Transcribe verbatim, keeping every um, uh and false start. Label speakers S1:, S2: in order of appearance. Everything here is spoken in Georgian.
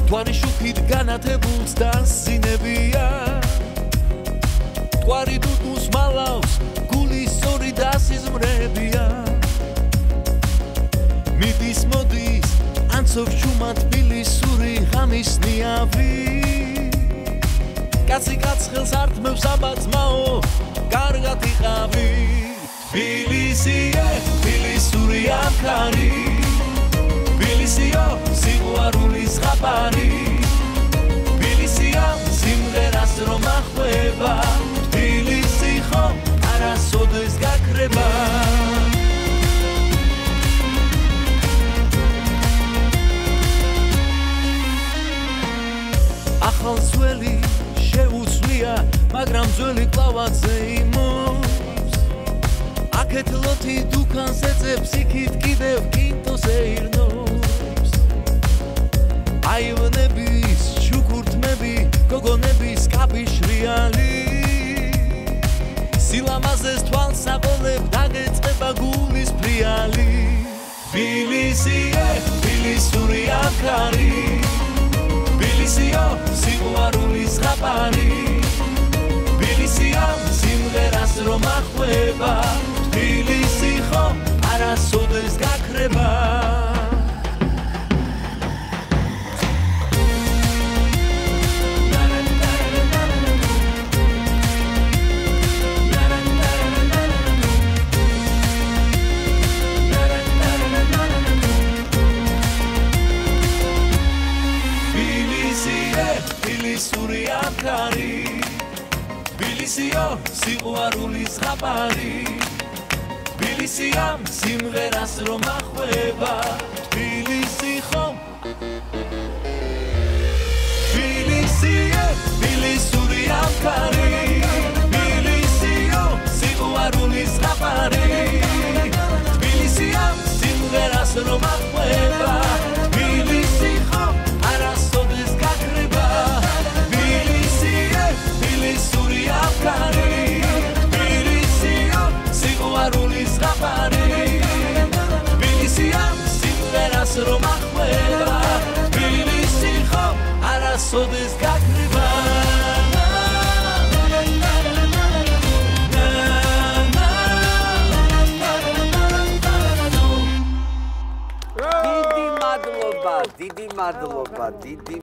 S1: თვარი შუქით განათებულს დასინებია თვარი დუდუს მალავს გულის სწორი დასიზმრებია მიდის მოდის ანცობ შუმად თბილისური ღამის ნიავი კაცი კაცხელს ართმევს აბაწმაო კარგად იყავი თბილისიე თბილისური ამქარი თბილისიო სიყვარულის ზღაპარი თბილისია სიმღერას რომ ახვევა თბილისი ხო არასოდეს გაქრება ახალ ძველი შეუცვლია მაგრამ ძველი კლავაძე იმობს აქეთ ლოთი დუქანს ეძებს იქით კიდევ კინტოს ეირნობს აივნების შუქურთმები გოგონების კაბიშრიალი სილამაზეს თვალს აბოლებ დაგეწყება გულის ფრიალი თბილისიე თბილისური ამქარი თბილისიო სიყვარულის ზღაპარი თბილისია სიმღერას რომ ახვევა თბილისი ხო არასოდეს გაქრება თბილისური ამქარი თბილისიო სიყვარულის ზღაპარი თბილისია სიმღერას რომ ახვევა თბილისი ხო თბილისიე თბილისური ამქარი თბილისიო სიყვარულის ზღაპარი თბილისია სიმღერას რომ ახვევა თბილისი ხო არასოდეს გაქრება თბილისური ამქარი თბილისიო სიყვარულის ზღაპარი თბილისია სიმღერას რომ ახვევა თბილისი ხო არასოდეს გაქრება
S2: დიდი მადლობა დიდი მადლობა დიდი